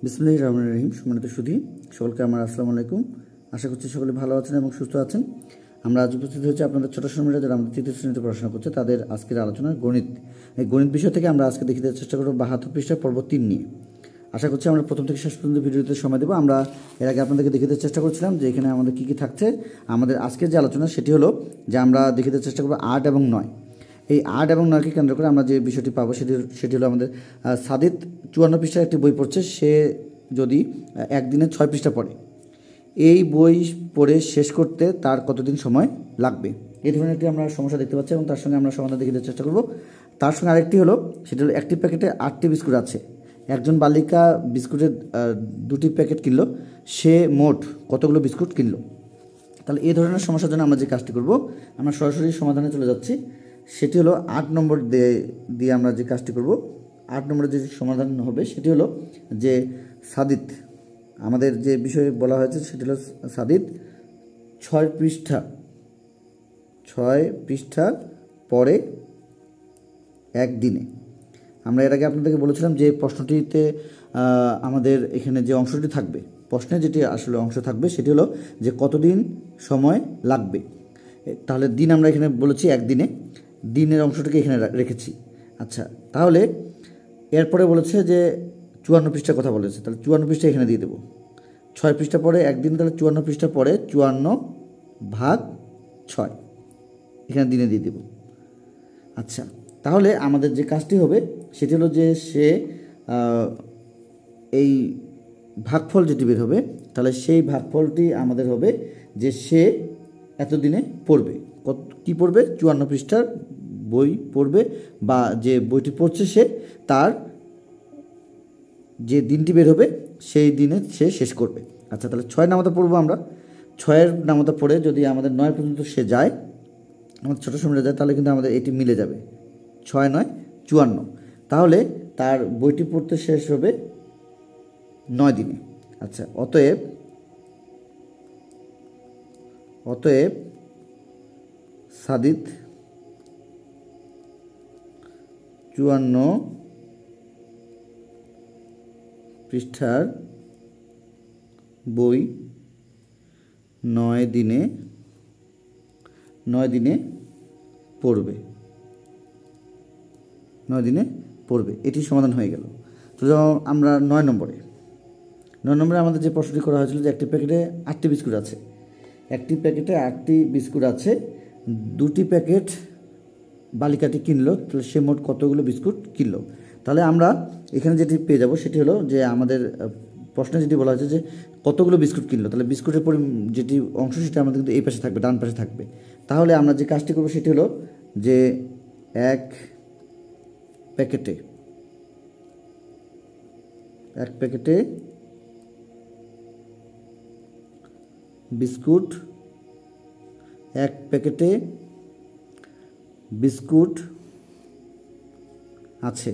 বিসমিল্লাহির রহমানির রহিম। সম্মানিত সুধী সকলকে আমার আসসালামু আলাইকুম। আশা করছি সকলে ভালো আছেন এবং সুস্থ আছেন। আমরা আজ উপস্থিত হয়েছি আপনাদের ছোট শ্রমিকরা যারা আমাদের তৃতীয় শ্রেণীতে পড়াশোনা করছে তাদের আজকের আলোচনা গণিত। এই গণিত বিষয় থেকে আমরা আজকে দেখিয়ে দেওয়ার চেষ্টা করব 72 পৃষ্ঠা পর্ব 3 নিয়ে। আশা করছি আমরা প্রথম থেকে শেষ পর্যন্ত ভিডিওতে সময় দেবো। আমরা এর আগে আপনাদেরকে দেখিয়ে দেওয়ার চেষ্টা করছিলাম যে এখানে আমাদের কী কী থাকছে। আমাদের আজকের যে আলোচনা সেটি হলো যে আমরা দেখিয়ে দেওয়ার চেষ্টা করবো 8 এবং 9। এই 8 এবং 9কে কেন্দ্র করে আমরা যে বিষয়টি পাবো সেটি হলো আমাদের সাদিত 54 পৃষ্ঠার একটি বই পড়ছে। সে যদি একদিনে 6 পৃষ্ঠা পড়ে, এই বই পড়ে শেষ করতে তার কতদিন সময় লাগবে, এই ধরনের একটি আমরা সমস্যা দেখতে পাচ্ছি এবং তার সঙ্গে আমরা সমাধান দেখিয়ে দেওয়ার চেষ্টা করব। তার সঙ্গে আরেকটি হলো সেটি হলো একটি প্যাকেটে 8টি বিস্কুট আছে, একজন বালিকা বিস্কুটের 2টি প্যাকেট কিনলো, সে মোট কতগুলো বিস্কুট কিনলো। তাহলে এই ধরনের সমস্যার জন্য আমরা যে কাজটি করব, আমরা সরাসরি সমাধানে চলে যাচ্ছি। সেটি হলো 8 নম্বর দিয়ে আমরা যে কাজটি করব। 8 নম্বরে যে সমাধান হবে সেটি হলো যে সাদিত, আমাদের যে বিষয়ে বলা হয়েছে সেটি হলো সাদিত 6 পৃষ্ঠা পরে একদিনে। আমরা এর আগে আপনাদেরকে বলেছিলাম যে প্রশ্নটিতে আমাদের এখানে যে অংশটি থাকবে, প্রশ্নে যেটি আসলে অংশ থাকবে সেটি হলো যে কতদিন সময় লাগবে। তাহলে দিন আমরা এখানে বলেছি একদিনে, দিনের অংশটাকে এখানে রেখেছি। আচ্ছা, তাহলে এরপরে বলেছে যে 54 পৃষ্ঠার কথা বলেছে, তাহলে 54 পৃষ্ঠা এখানে দিয়ে দেবো। 6 পৃষ্ঠা পরে একদিন, তাহলে 54 পৃষ্ঠা পরে 54/6 এখানে দিনে দিয়ে দেব। আচ্ছা, তাহলে আমাদের যে কাজটি হবে সেটি হলো যে সে এই ভাগফল যেটি বের হবে, তাহলে সেই ভাগফলটি আমাদের হবে যে সে এতদিনে পড়বে। কী পড়বে? 54 পৃষ্ঠার বই পড়বে, বা যে বইটি পড়ছে সে তার যে দিনটি বের হবে সেই দিনে সে শেষ করবে। আচ্ছা, তাহলে 6 নামতা পড়বো আমরা। 6-এর নামতা পড়ে যদি আমাদের 9 পর্যন্ত সে যায়, আমাদের ছোটো সময় যায়, তাহলে কিন্তু আমাদের এটি মিলে যাবে। 6 9 54, তাহলে তার বইটি পড়তে শেষ হবে 9 দিনে। আচ্ছা, অতএব সাদিত 54 পৃষ্ঠার বই 9 দিনে পড়বে। 9 দিনে পড়বে, এটি সমাধান হয়ে গেল। তো আমরা 9 নম্বরে আমাদের যে প্রশ্নটি করা হয়েছিল যে একটি প্যাকেটে 8টি বিস্কুট আছে, একটি প্যাকেটে 8টি বিস্কুট আছে, 2টি প্যাকেট বালিকাটি কিনলো, তাহলে সে মোট কতগুলো বিস্কুট কিনলো। তাহলে আমরা এখানে যেটি পেয়ে যাব সেটি হলো যে আমাদের প্রশ্নে যেটি বলা হয়েছে যে কতগুলো বিস্কুট কিনলো, তাহলে বিস্কুটের যেটি অংশ সেটা আমাদের কিন্তু এই পাশে থাকবে, ডান পাশে থাকবে। তাহলে আমরা যে কাজটি করবো সেটি হলো যে এক প্যাকেটে বিস্কুট, এক প্যাকেটে বিস্কুট আছে,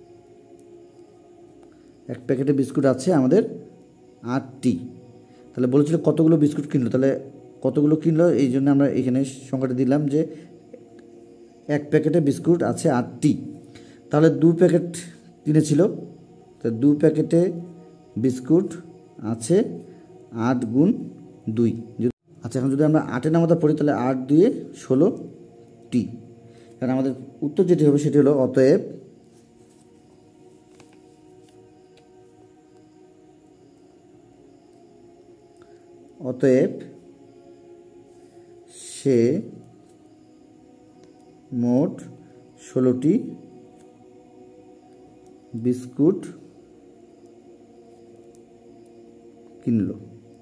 এক প্যাকেটে বিস্কুট আছে আমাদের 8টি। তাহলে বলেছিল কতগুলো বিস্কুট কিনলো, তাহলে কতগুলো কিনলো এই জন্য আমরা এখানে সংখ্যাটা দিলাম যে এক প্যাকেটে বিস্কুট আছে 8টি। তাহলে 2 প্যাকেট কিনেছিল, তো 2 প্যাকেটে বিস্কুট আছে 8 গুণ 2। আচ্ছা, এখন যদি আমরা 8-এর নামতা পড়ি তাহলে 8 2 16টি। কারণ আমাদের উত্তর যেটি হবে সেটি হলো অতএব সে মোট 16টি বিস্কুট কিনলো।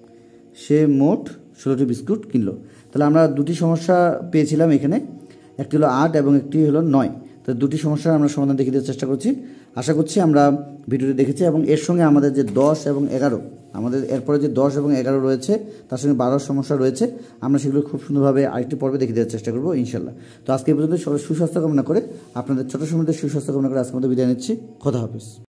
তাহলে আমরা 2টি সমস্যা পেয়েছিলাম এখানে, একটি হলো 8 এবং একটি হলো 9। তো 2টি সমস্যার আমরা সমাধান দেখিয়ে দেওয়ার চেষ্টা করছি। আশা করছি আমরা ভিডিওটি দেখেছি এবং এর সঙ্গে আমাদের যে 10 এবং 11, আমাদের এরপরে যে 10 এবং 11 রয়েছে, তার সঙ্গে 12 সমস্যা রয়েছে, আমরা সেগুলো খুব সুন্দরভাবে আরেকটি পর্বে দেখিয়ে দেওয়ার চেষ্টা করবো ইনশাল্লাহ। তো আজকে এই পর্যন্ত সবাই সুস্বাস্থ্য কামনা করে, আপনাদের ছোটো সময়দের সুস্বাস্থ্য কামনা করে আজকের মধ্যে বিদায় নিচ্ছি। খোদা হাফেজ।